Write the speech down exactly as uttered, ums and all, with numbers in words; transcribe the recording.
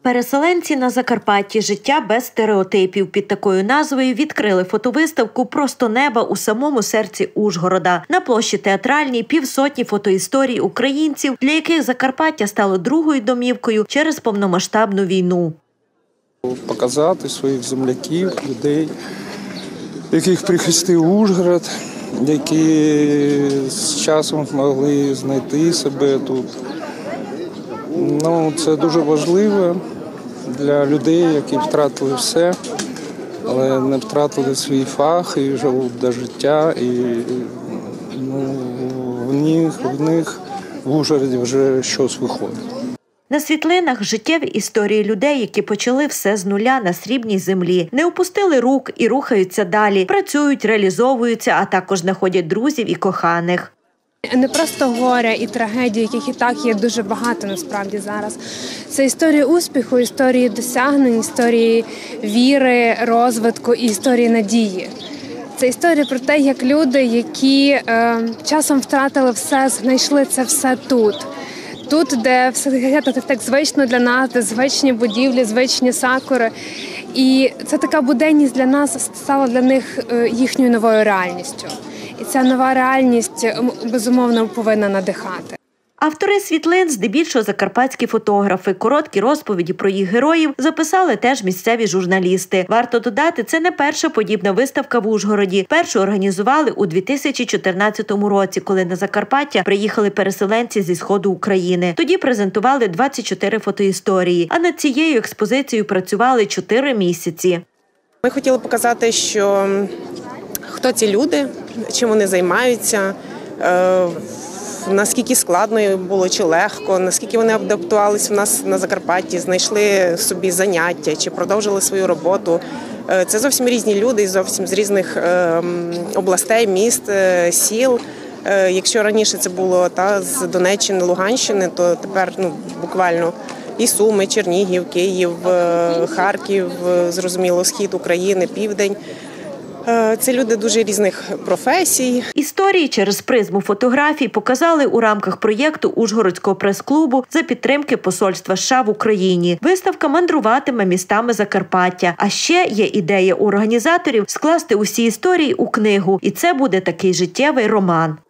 Переселенці на Закарпатті. Життя без стереотипів. Під такою назвою відкрили фотовиставку «Просто неба» у самому серці Ужгорода. На площі Театральній півсотні фотоісторій українців, для яких Закарпаття стало другою домівкою через повномасштабну війну. Показати своїх земляків, людей, яких прихистив Ужгород, які з часом змогли знайти себе тут. Ну, це дуже важливо для людей, які втратили все, але не втратили свій фах і живуть до життя. І ну, в них, в них в Ужгороді вже щось виходить. На світлинах життєві історії людей, які почали все з нуля на срібній землі, не опустили рук і рухаються далі, працюють, реалізовуються, а також знаходять друзів і коханих. Не просто горя і трагедії, яких і так є дуже багато насправді зараз. Це історії успіху, історії досягнень, історії віри, розвитку і історії надії. Це історія про те, як люди, які е, часом втратили все, знайшли це все тут. Тут, де все так звично для нас, де звичні будівлі, звичні сакури. І це така буденність для нас стала для них їхньою новою реальністю. І ця нова реальність, безумовно, повинна надихати. Автори світлин – здебільшого закарпатські фотографи. Короткі розповіді про їх героїв записали теж місцеві журналісти. Варто додати, це не перша подібна виставка в Ужгороді. Першу організували у дві тисячі чотирнадцятому році, коли на Закарпаття приїхали переселенці зі сходу України. Тоді презентували двадцять чотири фотоісторії, а над цією експозицією працювали чотири місяці. Ми хотіли показати, що хто ці люди, чим вони займаються, наскільки складно було чи легко, наскільки вони адаптувалися в нас на Закарпатті, знайшли собі заняття чи продовжили свою роботу. Це зовсім різні люди, зовсім з різних областей, міст, сіл. Якщо раніше це було та, з Донеччини, Луганщини, то тепер ну, буквально і Суми, Чернігів, Київ, Харків, зрозуміло, схід України, південь. Це люди дуже різних професій. Історії через призму фотографій показали у рамках проєкту Ужгородського прес-клубу за підтримки Посольства США в Україні. Виставка мандруватиме містами Закарпаття. А ще є ідея у організаторів скласти усі історії у книгу. І це буде такий життєвий роман.